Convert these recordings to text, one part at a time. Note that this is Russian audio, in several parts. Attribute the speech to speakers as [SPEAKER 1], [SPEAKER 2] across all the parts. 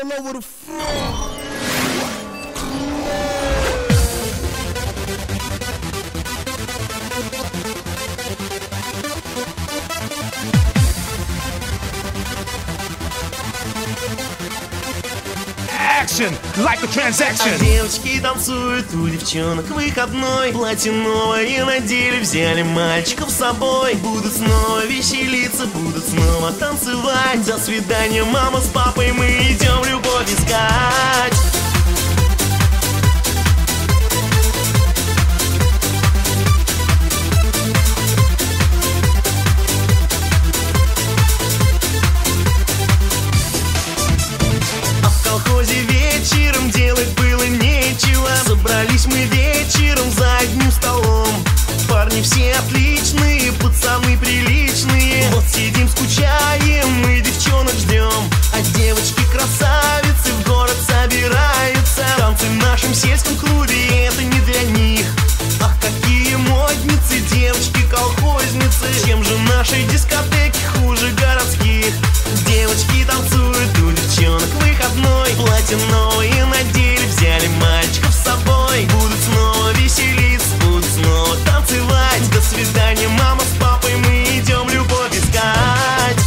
[SPEAKER 1] all over the floor.
[SPEAKER 2] Action, like a transaction.
[SPEAKER 3] А девочки танцуют, у девчонок выходной. Платье новое надели, взяли мальчиков с собой. Будут снова веселиться, будут снова танцевать. До свидания, мама с папой, мы идем любовь искать. Вечером делать было нечего. Собрались мы вечером за одним столом. Парни все отличные, пацаны приличные. Вот сидим, скучаем, мы девчонок ждем. А девочки красавицы в город собираются. Танцы в нашем сельском клубе, это не для них. Ах, какие модницы, девочки-колхозницы. Чем же наши дискотеки хуже городских? Девочки танцуют, у девчонок выходной. Платье новые надели, взяли мальчиков с собой. Будут снова веселиться, будут снова танцевать. До свидания, мама с папой, мы идем любовь искать.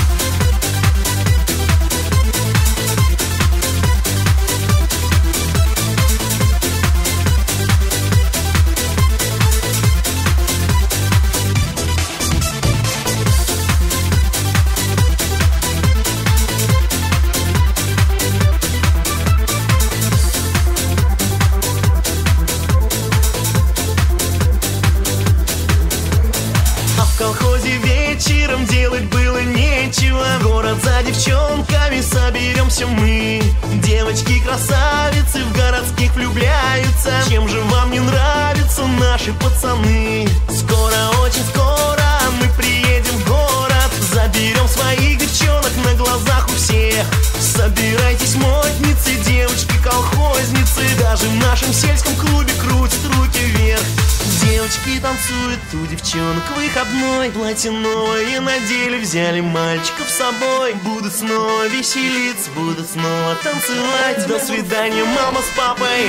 [SPEAKER 3] В колхозе вечером делать было нечего. В город за девчонками соберемся мы. Девочки-красавицы в городских влюбляются. Чем же вам не нравятся наши пацаны? Скоро, очень скоро мы приедем в город. Заберем своих девчонок на глазах у всех. Собирайтесь, модницы, девочки-колхозницы. Даже в нашем сельском клубе крутят руки вверх. Девочки танцуют, у девчонок выходной. Платье новое надели, взяли мальчиков с собой. Будут снова веселиться, будут снова танцевать. До свидания, мама с папой.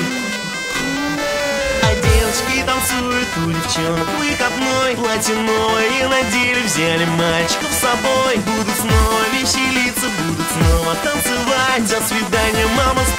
[SPEAKER 3] А девочки танцуют, у девчонок выходной. Платье новое надели, взяли мальчиков с собой. Будут снова веселиться, будут снова танцевать. До свидания, мама с